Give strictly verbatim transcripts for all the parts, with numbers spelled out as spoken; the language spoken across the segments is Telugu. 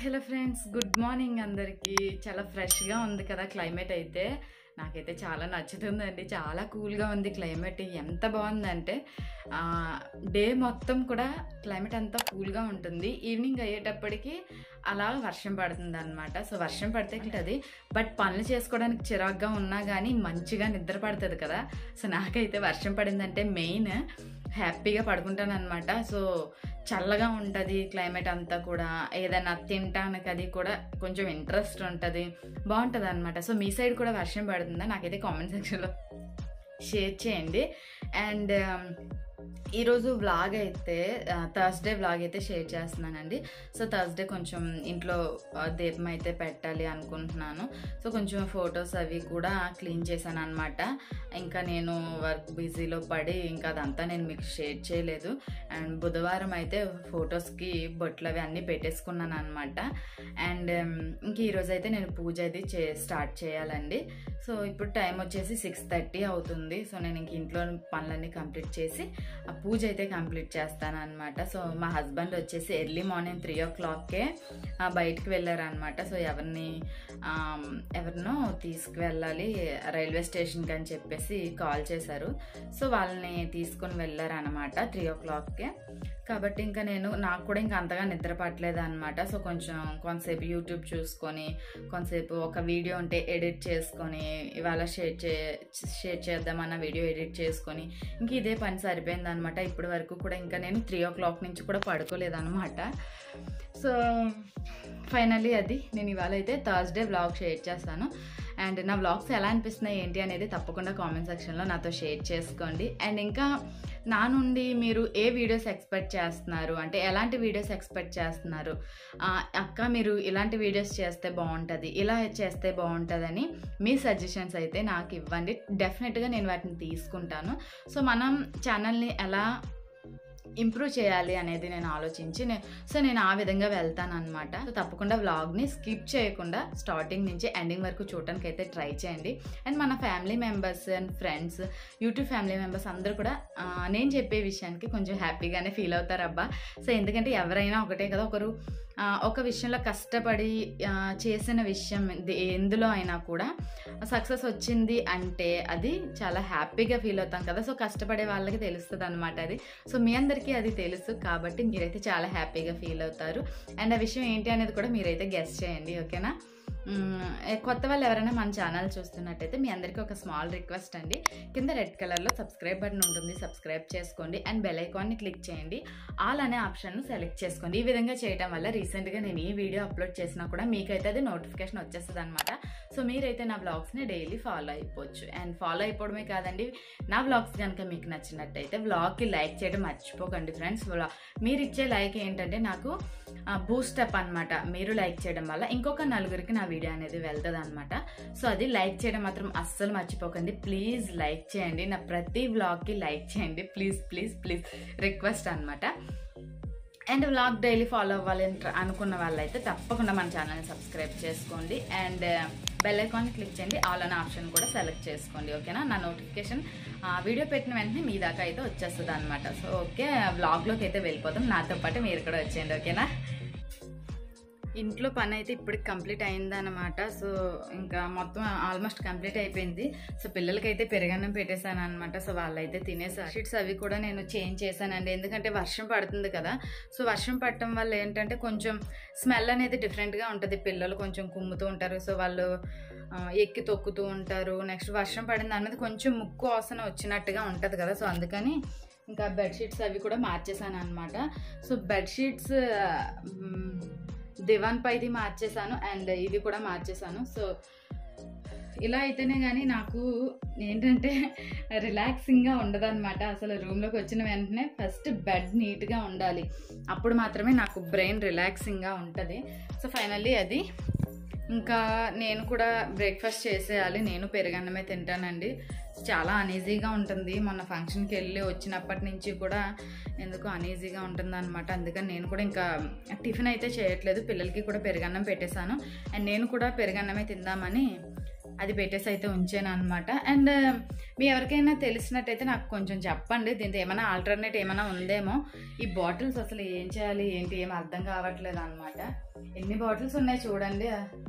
Hi hello friends, good morning అందరికీ. చాలా ఫ్రెష్గా ఉంది కదా క్లైమేట్ అయితే. నాకైతే చాలా నచ్చుతుందండి. చాలా కూల్గా ఉంది క్లైమేట్. ఎంత బాగుందంటే డే మొత్తం కూడా క్లైమేట్ అంతా కూల్గా ఉంటుంది. ఈవినింగ్ అయ్యేటప్పటికి అలా వర్షం పడుతుంది అనమాట. సో వర్షం పడితే అది బట్ పనులు చేసుకోవడానికి చిరాగ్గా ఉన్నా కానీ మంచిగా నిద్ర పడుతుంది కదా. సో నాకైతే వర్షం పడిందంటే మెయిన్ హ్యాపీగా పడుకుంటాను అనమాట. సో చల్లగా ఉంటుంది క్లైమేట్ అంతా కూడా. ఏదైనా తినటానికి అది కూడా కొంచెం ఇంట్రెస్ట్ ఉంటుంది, బాగుంటుంది అనమాట. సో మీ సైడ్ కూడా వర్షం పడుతుందా? నాకైతే కామెంట్ సెక్షన్లో షేర్ చేయండి. అండ్ ఈరోజు వ్లాగ్ అయితే థర్స్డే వ్లాగ్ అయితే షేర్ చేస్తున్నానండి. సో థర్స్డే కొంచెం ఇంట్లో దీపం అయితే పెట్టాలి అనుకుంటున్నాను. సో కొంచెం ఫొటోస్ అవి కూడా క్లీన్ చేశాను అనమాట. ఇంకా నేను వర్క్ బిజీలో పడి ఇంకా అదంతా నేను మీకు షేర్ చేయలేదు. అండ్ బుధవారం అయితే ఫొటోస్కి బొట్లు అవి అన్నీ పెట్టేసుకున్నాను అనమాట. అండ్ ఇంక ఈరోజు అయితే నేను పూజ అయితే చే స్టార్ట్ చేయాలండి. సో ఇప్పుడు టైం వచ్చేసి సిక్స్ థర్టీ అవుతుంది. సో నేను ఇంక ఇంట్లో పనులన్నీ కంప్లీట్ చేసి ఆ పూజ అయితే కంప్లీట్ చేస్తాను అనమాట. సో మా హస్బెండ్ వచ్చేసి ఎర్లీ మార్నింగ్ త్రీ ఓ క్లాక్కే బయటకు వెళ్ళారనమాట. సో ఎవరిని ఎవరినో తీసుకువెళ్ళాలి రైల్వే స్టేషన్కి అని చెప్పేసి కాల్ చేశారు. సో వాళ్ళని తీసుకొని వెళ్ళారనమాట త్రీ ఓ క్లాక్కే. కాబట్టి ఇంకా నేను నాకు కూడా ఇంకా అంతగా నిద్ర పట్టలేదు అనమాట. సో కొంచెం కొంతసేపు యూట్యూబ్ చూసుకొని కొంతసేపు ఒక వీడియో ఉంటే ఎడిట్ చేసుకొని ఇవాళ షేర్ చే షేర్ చేద్దామన్న వీడియో ఎడిట్ చేసుకొని ఇంక ఇదే పని సరిపోయింది అనమాట. ఇప్పటి వరకు కూడా ఇంకా నేను త్రీ ఓ క్లాక్ నుంచి కూడా పడుకోలేదన్నమాట. సో ఫైనల్లీ అది నేను ఇవాళ అయితే థర్స్డే వ్లాగ్ షేర్ చేస్తాను. అండ్ నా వ్లాగ్స్ ఎలా అనిపిస్తున్నాయి ఏంటి అనేది తప్పకుండా కామెంట్ సెక్షన్లో నాతో షేర్ చేసుకోండి. అండ్ ఇంకా నా నుండి మీరు ఏ వీడియోస్ ఎక్స్పెక్ట్ చేస్తున్నారు, అంటే ఎలాంటి వీడియోస్ ఎక్స్పెక్ట్ చేస్తున్నారు, అక్క మీరు ఇలాంటి వీడియోస్ చేస్తే బాగుంటుంది, ఇలా చేస్తే బాగుంటుందని మీ సజెషన్స్ అయితే నాకు ఇవ్వండి. డెఫినెట్గా నేను వాటిని తీసుకుంటాను. సో మనం ఛానల్ని ఎలా ఇంప్రూవ్ చేయాలి అనేది నేను ఆలోచించి నే సో నేను ఆ విధంగా వెళ్తాను అనమాట. సో తప్పకుండా వ్లాగ్ని స్కిప్ చేయకుండా స్టార్టింగ్ నుంచి ఎండింగ్ వరకు చూడటానికి అయితే ట్రై చేయండి. అండ్ మన family members and friends, YouTube family members అందరూ కూడా నేను చెప్పే విషయానికి కొంచెం హ్యాపీగానే ఫీల్ అవుతారు అబ్బా. సో ఎందుకంటే ఎవరైనా ఒకటే కదా, ఒకరు ఒక విషయంలో కష్టపడి చేసిన విషయం ఎందులో అయినా కూడా సక్సెస్ వచ్చింది అంటే అది చాలా హ్యాపీగా ఫీల్ అవుతాం కదా. సో కష్టపడే వాళ్ళకి తెలుస్తుంది అనమాట అది. సో మీ అందరికీ అది తెలుసు కాబట్టి మీరైతే చాలా హ్యాపీగా ఫీల్ అవుతారు. అండ్ ఆ విషయం ఏంటి అనేది కూడా మీరైతే గెస్ చేయండి, ఓకేనా? కొత్త వాళ్ళు ఎవరైనా మన ఛానల్ చూస్తున్నట్టయితే మీ అందరికీ ఒక స్మాల్ రిక్వెస్ట్ అండి. కింద రెడ్ కలర్లో సబ్స్క్రైబ్ బటన్ ఉంటుంది, సబ్స్క్రైబ్ చేసుకోండి. అండ్ బెల్ ఐకాన్ని క్లిక్ చేయండి, ఆల్ అనే ఆప్షన్ను సెలెక్ట్ చేసుకోండి. ఈ విధంగా చేయడం వల్ల రీసెంట్గా నేను ఈ వీడియో అప్లోడ్ చేసినా కూడా మీకైతే అది నోటిఫికేషన్ వచ్చేస్తుంది అనమాట. సో మీరైతే నా వ్లాగ్స్ని డైలీ ఫాలో అయిపోవచ్చు. అండ్ ఫాలో అయిపోవడమే కాదండి, నా వ్లాగ్స్ కనుక మీకు నచ్చినట్టయితే వ్లాగ్కి లైక్ చేయడం మర్చిపోకండి ఫ్రెండ్స్. మీరు ఇచ్చే లైక్ ఏంటంటే నాకు బూస్టప్ అనమాట. మీరు లైక్ చేయడం వల్ల ఇంకొక నలుగురికి నా వీడియో అనేది వెళ్తుంది అనమాట. సో అది లైక్ చేయడం మాత్రం అస్సలు మర్చిపోకండి. ప్లీజ్ లైక్ చేయండి, నా ప్రతి వ్లాగ్కి లైక్ చేయండి ప్లీజ్ ప్లీజ్ ప్లీజ్ రిక్వెస్ట్ అనమాట. అండ్ వ్లాగ్ డైలీ ఫాలో అవ్వాలి అనుకున్న వాళ్ళైతే తప్పకుండా మన ఛానల్ని సబ్స్క్రైబ్ చేసుకోండి. అండ్ బెల్ ఐకాన్ని క్లిక్ చేయండి, ఆల్ అనే ఆప్షన్ కూడా సెలెక్ట్ చేసుకోండి, ఓకేనా? నా నోటిఫికేషన్ వీడియో పెట్టిన వెంటనే మీ దాకా అయితే వచ్చేస్తుంది అనమాట. సో ఓకే, వ్లాగ్లోకి అయితే వెళ్ళిపోతాం. నాతో పాటు మీరు కూడా వచ్చేయండి, ఓకేనా? ఇంట్లో పని అయితే ఇప్పటికి కంప్లీట్ అయిందనమాట. సో ఇంకా మొత్తం ఆల్మోస్ట్ కంప్లీట్ అయిపోయింది. సో పిల్లలకైతే పెరుగన్నం పెట్టేశాను అనమాట. సో వాళ్ళైతే తినేసారు. షీట్స్ అవి కూడా నేను చేంజ్ చేశానండి, ఎందుకంటే వర్షం పడుతుంది కదా. సో వర్షం పడటం వల్ల ఏంటంటే కొంచెం స్మెల్ అనేది డిఫరెంట్గా ఉంటుంది. పిల్లలు కొంచెం కుమ్ముతూ ఉంటారు, సో వాళ్ళు ఎక్కి తొక్కుతూ ఉంటారు. నెక్స్ట్ వర్షం పడిన దాని మీద కొంచెం ముక్కు వాసన వచ్చినట్టుగా ఉంటుంది కదా. సో అందుకని ఇంకా బెడ్షీట్స్ అవి కూడా మార్చేసాను అనమాట. సో బెడ్షీట్స్ దివాన్ పైది మార్చేసాను అండ్ ఇది కూడా మార్చేసాను. సో ఇలా అయితేనే కానీ నాకు ఏంటంటే రిలాక్సింగ్గా ఉండదు అనమాట. అసలు రూమ్లోకి వచ్చిన వెంటనే ఫస్ట్ బెడ్ నీట్గా ఉండాలి, అప్పుడు మాత్రమే నాకు బ్రెయిన్ రిలాక్సింగ్గా ఉంటుంది. సో ఫైనల్లీ అది ఇంకా నేను కూడా బ్రేక్ఫాస్ట్ చేసేయాలి. నేను పెరుగన్నమే తింటానండి. చాలా అనీజీగా ఉంటుంది. మొన్న ఫంక్షన్కి వెళ్ళి వచ్చినప్పటి నుంచి కూడా ఎందుకు అనీజీగా ఉంటుంది అనమాట. అందుకని నేను కూడా ఇంకా టిఫిన్ అయితే చేయట్లేదు. పిల్లలకి కూడా పెరుగన్నం పెట్టేశాను అండ్ నేను కూడా పెరుగన్నమే తిందామని అది పెట్టేసి అయితే ఉంచాను అనమాట. అండ్ మీ ఎవరికైనా తెలిసినట్టయితే నాకు కొంచెం చెప్పండి, దీంతో ఏమైనా ఆల్టర్నేట్ ఏమైనా ఉందేమో. ఈ బాటిల్స్ అసలు ఏం చేయాలి ఏంటి ఏం అర్థం కావట్లేదు అనమాట. ఎన్ని బాటిల్స్ ఉన్నాయి చూడండి.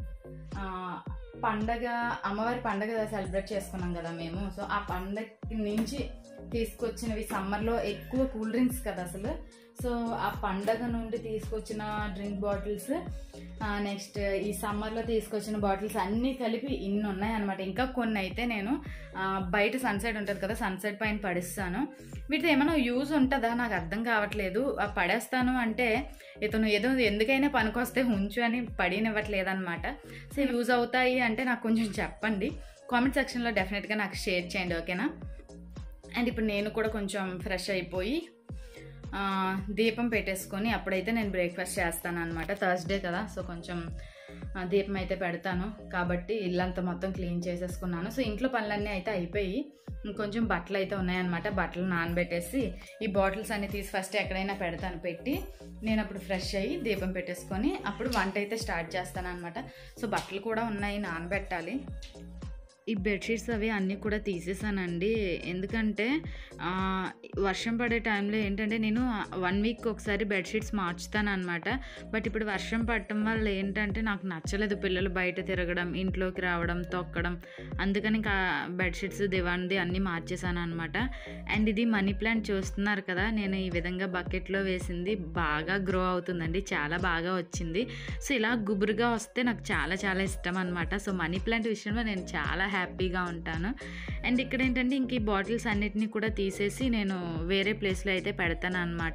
పండగ అమ్మవారి పండగ సెలబ్రేట్ చేసుకున్నాం కదా మేము. సో ఆ పండగ నుంచి తీసుకొచ్చినవి, సమ్మర్లో ఎక్కువ కూల్ డ్రింక్స్ కదా అసలు. సో ఆ పండగ నుండి తీసుకొచ్చిన డ్రింక్ బాటిల్స్, నెక్స్ట్ ఈ సమ్మర్లో తీసుకొచ్చిన బాటిల్స్ అన్నీ కలిపి ఇన్ని ఉన్నాయి అనమాట. ఇంకా కొన్ని అయితే నేను బయట సన్సెట్ ఉంటుంది కదా, సన్సెట్ పైన పడిస్తాను. వీటితో ఏమైనా యూజ్ ఉంటుందా నాకు అర్థం కావట్లేదు. పడేస్తాను అంటే ఇతను ఏదో ఎందుకైనా పనికొస్తే ఉంచు అని పడినివ్వట్లేదు అనమాట. సో యూజ్ అవుతాయి అంటే నాకు కొంచెం చెప్పండి, కామెంట్ సెక్షన్లో డెఫినెట్గా నాకు షేర్ చేయండి, ఓకేనా. అండ్ ఇప్పుడు నేను కూడా కొంచెం ఫ్రెష్ అయిపోయి దీపం పెట్టేసుకొని అప్పుడైతే నేను బ్రేక్ఫాస్ట్ చేస్తాను అనమాట. థర్స్డే కదా, సో కొంచెం దీపం అయితే పెడతాను కాబట్టి ఇల్లంతా మొత్తం క్లీన్ చేసేసుకున్నాను. సో ఇంట్లో పనులన్నీ అయితే అయిపోయి ఇంకొంచెం బట్టలు అయితే ఉన్నాయన్నమాట. బట్టలు నానబెట్టేసి ఈ బాటిల్స్ అన్ని తీసి ఫస్ట్ ఎక్కడైనా పెడతాను, పెట్టి నేను అప్పుడు ఫ్రెష్ అయ్యి దీపం పెట్టేసుకొని అప్పుడు వంట అయితే స్టార్ట్ చేస్తాను అనమాట. సో బట్టలు కూడా ఉన్నాయి, నానబెట్టాలి. ఈ బెడ్షీట్స్ అవి అన్నీ కూడా తీసేసానండి. ఎందుకంటే వర్షం పడే టైంలో ఏంటంటే నేను వన్ వీక్ ఒకసారి బెడ్షీట్స్ మార్చుతాను అనమాట. బట్ ఇప్పుడు వర్షం పడటం వల్ల ఏంటంటే నాకు నచ్చలేదు పిల్లలు బయట తిరగడం, ఇంట్లోకి రావడం, తొక్కడం. అందుకని ఇంకా బెడ్షీట్స్ దివాన్ది అన్నీ మార్చేసాను అనమాట. అండ్ ఇది మనీ ప్లాంట్ చూస్తున్నారు కదా, నేను ఈ విధంగా బకెట్లో వేసింది బాగా గ్రో అవుతుందండి, చాలా బాగా వచ్చింది. సో ఇలా గుబురుగా వస్తే నాకు చాలా చాలా ఇష్టం అనమాట. సో మనీ ప్లాంట్ విషయంలో నేను చాలా హ్యాపీగా ఉంటాను. అండ్ ఇక్కడ ఏంటంటే ఇంక ఈ బాటిల్స్ అన్నిటినీ కూడా తీసేసి నేను వేరే ప్లేస్లో అయితే పెడతాను అనమాట.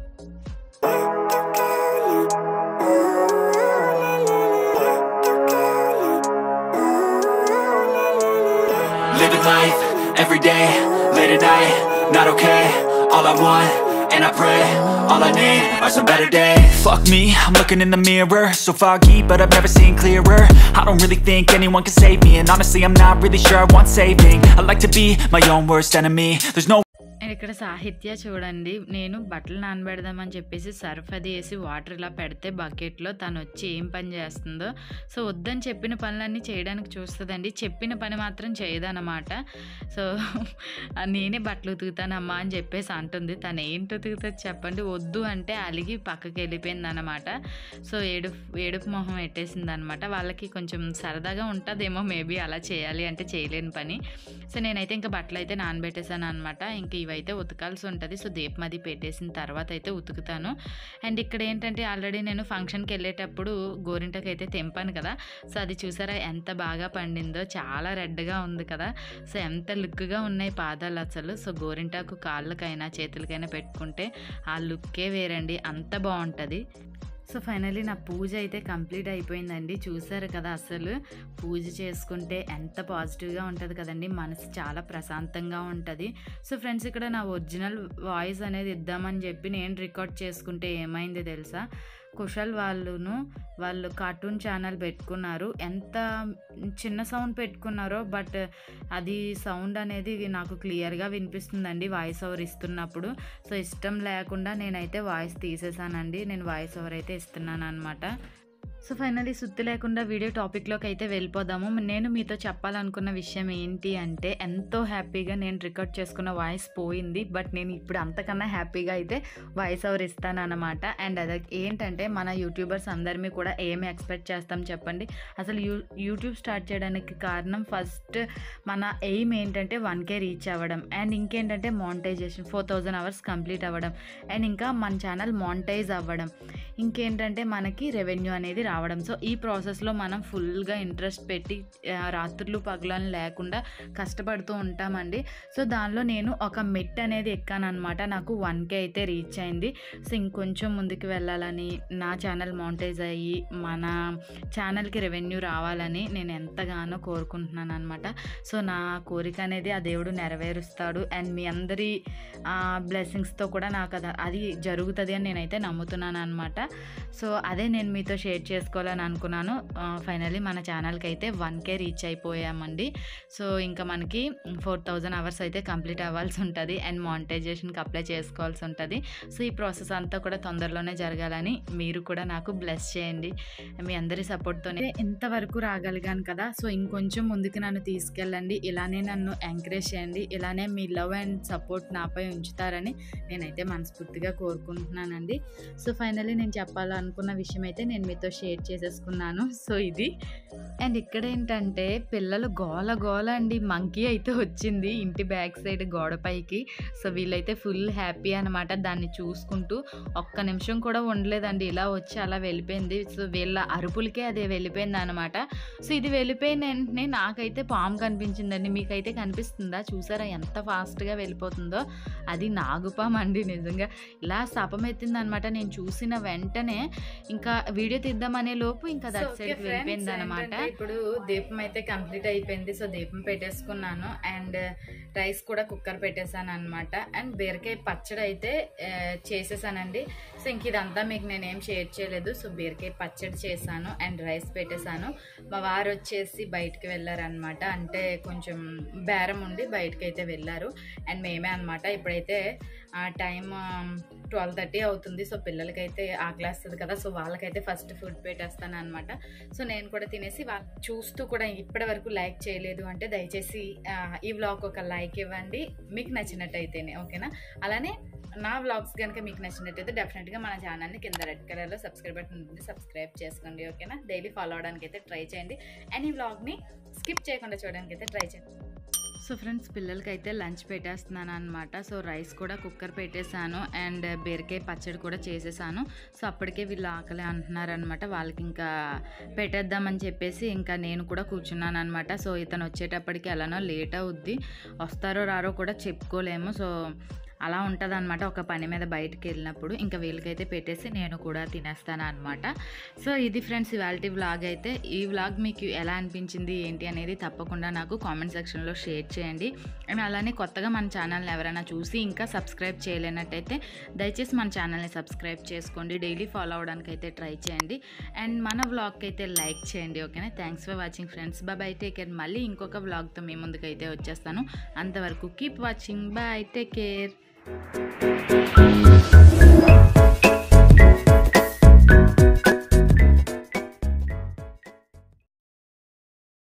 Living life every day, late at night, not okay. All I want, and I pray, all I need are some better days. Fuck me, I'm looking in the mirror, so foggy, but I've never seen clearer. I don't really think anyone can save me, and honestly I'm not really sure I want saving. I like to be my own worst enemy, there's no. ఇక్కడ సాహిత్య చూడండి, నేను బట్టలు నానబెడదామని చెప్పేసి సర్ఫ్ అది వేసి వాటర్ ఇలా పెడితే బకెట్లో తను వచ్చి ఏం పని చేస్తుందో. సో వద్దని చెప్పిన పనులన్నీ చేయడానికి చూస్తుందండి, చెప్పిన పని మాత్రం చేయదన్నమాట. సో నేనే బట్టలు ఉతుకుతానమ్మా అని చెప్పేసి అంటుంది. తను ఏంటి ఉతుకుతుంది చెప్పండి, వద్దు అంటే అలిగి పక్కకి వెళ్ళిపోయింది అనమాట. సో ఏడుపు ఏడుపు మొహం పెట్టేసింది అనమాట. వాళ్ళకి కొంచెం సరదాగా ఉంటుందేమో మేబీ అలా చేయాలి అంటే చేయలేని పని. సో నేనైతే ఇంకా బట్టలు అయితే నానబెట్టేసాను అనమాట. ఇంక ఇవైతే ఉతకాల్సి ఉంటుంది. సో దీపం అది పెట్టేసిన తర్వాత అయితే ఉతుకుతాను. అండ్ ఇక్కడ ఏంటంటే ఆల్రెడీ నేను ఫంక్షన్కి వెళ్ళేటప్పుడు గోరింటకు అయితే తెంపాను కదా. సో అది చూసారా ఎంత బాగా పండిందో, చాలా రెడ్గా ఉంది కదా. సో ఎంత లుక్గా ఉన్నాయి పాదాలు అసలు. సో గోరింటాకు కాళ్ళకైనా చేతులకైనా పెట్టుకుంటే ఆ లుక్కే వేరండి, అంత బాగుంటుంది. సో ఫైనలీ నా పూజ అయితే కంప్లీట్ అయిపోయిందండి. చూసారు కదా అసలు పూజ చేసుకుంటే ఎంత పాజిటివ్గా ఉంటుంది కదండి, మనసు చాలా ప్రశాంతంగా ఉంటుంది. సో ఫ్రెండ్స్ ఇక్కడ నా ఒరిజినల్ వాయిస్ అనేది ఇద్దామని చెప్పి నేను రికార్డ్ చేసుకుంటే ఏమైంది తెలుసా, కుశల్ వాళ్ళును వాళ్ళు కార్టూన్ ఛానల్ పెట్టుకున్నారు. ఎంత చిన్న సౌండ్ పెట్టుకున్నారో బట్ అది సౌండ్ అనేది నాకు క్లియర్గా వినిపిస్తుందండి వాయిస్ ఓవర్ ఇస్తున్నప్పుడు. సో ఇష్టం లేకుండా నేనైతే వాయిస్ తీసేసానండి, నేను వాయిస్ ఓవర్ అయితే ఇస్తున్నాను అనమాట. సో ఫైనలీ సుత్తి లేకుండా వీడియో టాపిక్లోకి అయితే వెళ్ళిపోదాము. నేను మీతో చెప్పాలనుకున్న విషయం ఏంటి అంటే, ఎంతో హ్యాపీగా నేను రికార్డ్ చేసుకున్న వాయిస్ పోయింది, బట్ నేను ఇప్పుడు అంతకన్నా హ్యాపీగా అయితే వాయిస్ ఓవర్ ఇస్తాను అనమాట. అండ్ అది ఏంటంటే, మన యూట్యూబర్స్ అందరినీ కూడా ఏమి ఎక్స్పెక్ట్ చేస్తాం చెప్పండి. అసలు యూ యూట్యూబ్ స్టార్ట్ చేయడానికి కారణం ఫస్ట్ మన ఎయిమ్ ఏంటంటే వన్ కే రీచ్ అవ్వడం, అండ్ ఇంకేంటంటే monetization four thousand hours complete అవ్వడం, అండ్ ఇంకా మన ఛానల్ మానిటైజ్ అవ్వడం, ఇంకేంటంటే మనకి రెవెన్యూ అనేది రావడం. సో ఈ ప్రాసెస్లో మనం ఫుల్గా ఇంట్రెస్ట్ పెట్టి రాత్రులు పగలని లేకుండా కష్టపడుతూ ఉంటామండి. సో దానిలో నేను ఒక మెట్ అనేది ఎక్కాను అనమాట. నాకు వన్ కే అయితే రీచ్ అయింది. సో ఇంకొంచెం ముందుకు వెళ్ళాలని, నా ఛానల్ మానిటైజ్ అయ్యి మన ఛానల్కి రెవెన్యూ రావాలని నేను ఎంతగానో కోరుకుంటున్నాను అనమాట. సో నా కోరిక అనేది ఆ దేవుడు నెరవేరుస్తాడు, అండ్ మీ అందరి బ్లెస్సింగ్స్తో కూడా నాకు అది అది జరుగుతుంది అని నేనైతే నమ్ముతున్నాను అనమాట. సో అదే నేను మీతో షేర్ చేస్తాను చేసుకోవాలని అనుకున్నాను. ఫైనల్లీ మన ఛానల్కి అయితే వన్ కే రీచ్ అయిపోయామండి. సో ఇంకా మనకి ఫోర్ థౌజండ్ అవర్స్ అయితే కంప్లీట్ అవ్వాల్సి ఉంటుంది అండ్ మానిటైజేషన్కి అప్లై చేసుకోవాల్సి ఉంటుంది. సో ఈ ప్రాసెస్ అంతా కూడా తొందరలోనే జరగాలని మీరు కూడా నాకు బ్లెస్ చేయండి. మీ అందరి సపోర్ట్తోనే ఇంతవరకు రాగలిగాను కదా. సో ఇంకొంచెం ముందుకు నన్ను తీసుకెళ్ళండి, ఇలానే నన్ను ఎంకరేజ్ చేయండి, ఇలానే మీ లవ్ అండ్ సపోర్ట్ నాపై ఉంచుతారని నేనైతే మనస్ఫూర్తిగా కోరుకుంటున్నానండి. సో ఫైనల్లీ నేను చెప్పాలనుకున్న విషయం అయితే నేను మీతో షేర్ చేసేసుకున్నాను. సో ఇది అండ్ ఇక్కడ ఏంటంటే పిల్లలు గోల గోల అండి. మంకీ అయితే వచ్చింది ఇంటి బ్యాక్ సైడ్ గోడపైకి. సో వీళ్ళైతే ఫుల్ హ్యాపీ అనమాట దాన్ని చూసుకుంటూ. ఒక్క నిమిషం కూడా ఉండలేదండి, ఇలా వచ్చి అలా వెళ్ళిపోయింది. సో వీళ్ళ అరుపులకే అదే వెళ్ళిపోయింది అనమాట. సో ఇది వెళ్ళిపోయిన వెంటనే నాకైతే పాము కనిపించిందండి. మీకైతే కనిపిస్తుందా? చూసారా ఎంత ఫాస్ట్గా వెళ్ళిపోతుందో? అది నాగుపాము అండి. నిజంగా ఇలా సపమెత్తింది అనమాట. నేను చూసిన వెంటనే ఇంకా వీడియో తీద్దామనే లోపు ఇంకా దట్ సైడ్కి వెళ్ళిపోయింది అనమాట. ఇప్పుడు దీపం అయితే కంప్లీట్ అయిపోయింది. సో దీపం పెట్టేసుకున్నాను అండ్ రైస్ కూడా కుక్కర్ పెట్టేశాను అనమాట. అండ్ బీరకాయ పచ్చడి అయితే చేసేసానండి. సో ఇంక ఇదంతా మీకు నేనేం షేర్ చేయలేదు. సో బీరకాయ పచ్చడి చేశాను అండ్ రైస్ పెట్టేశాను. మా వారు వచ్చేసి బయటకు వెళ్ళారనమాట. అంటే కొంచెం బేరం ఉండి బయటకు అయితే వెళ్ళారు అండ్ మేమే అనమాట. ఇప్పుడైతే టైం ట్వెల్వ్ థర్టీ అవుతుంది. సో పిల్లలకైతే ఆకలేస్తుంది కదా. సో వాళ్ళకైతే ఫస్ట్ ఫుడ్ పెట్టేస్తాను అనమాట. సో నేను కూడా తినేసి వాళ్ళు చూస్తూ కూడా ఇప్పటి వరకు లైక్ చేయలేదు అంటే దయచేసి ఈ వ్లాగ్ ఒక లైక్ ఇవ్వండి మీకు నచ్చినట్టయితేనే, ఓకేనా? అలానే నా వ్లాగ్స్ కనుక మీకు నచ్చినట్టయితే డెఫినెట్గా మన ఛానల్ని కింద రెడ్ కలర్లో సబ్స్క్రైబ్ బటన్ ఉంటుంది, సబ్స్క్రైబ్ చేసుకోండి, ఓకేనా? డైలీ ఫాలో అవడానికి అయితే ట్రై చేయండి అండ్ ఈ వ్లాగ్ని స్కిప్ చేయకుండా చూడడానికి అయితే ట్రై చేయండి. సో ఫ్రెండ్స్ పిల్లలకైతే లంచ్ పెట్టేస్తున్నాను అనమాట. సో రైస్ కూడా కుక్కర్ పెట్టేశాను అండ్ బీరకాయ పచ్చడి కూడా చేసేసాను. సో అప్పటికే వీళ్ళు ఆకలి అంటున్నారు అనమాట. వాళ్ళకి ఇంకా పెట్టేద్దామని చెప్పేసి ఇంకా నేను కూడా కూర్చున్నాను అనమాట. సో ఇతను వచ్చేటప్పటికి ఎలానో లేట్ అవుద్ది, వస్తారో రారో కూడా చెప్పుకోలేము. సో అలా ఉంటుంది అనమాట ఒక పని మీద బయటకు వెళ్ళినప్పుడు. ఇంకా వీళ్ళకైతే పెట్టేసి నేను కూడా తినేస్తాను అనమాట. సో ఇది ఫ్రెండ్స్ ఇవాల్టి వ్లాగ్ అయితే. ఈ వ్లాగ్ మీకు ఎలా అనిపించింది ఏంటి అనేది తప్పకుండా నాకు కామెంట్ సెక్షన్లో షేర్ చేయండి. అండ్ అలానే కొత్తగా మన ఛానల్ని ఎవరైనా చూసి ఇంకా సబ్స్క్రైబ్ చేయలేనట్టయితే దయచేసి మన ఛానల్ని సబ్స్క్రైబ్ చేసుకోండి, డైలీ ఫాలో అవడానికి అయితే ట్రై చేయండి అండ్ మన వ్లాగ్కి అయితే లైక్ చేయండి, ఓకేనా? Thanks for watching friends. Bye, take care. మళ్ళీ ఇంకొక వ్లాగ్తో మీ ముందుకైతే వచ్చేస్తాను. అంతవరకు keep watching. Bye, take care.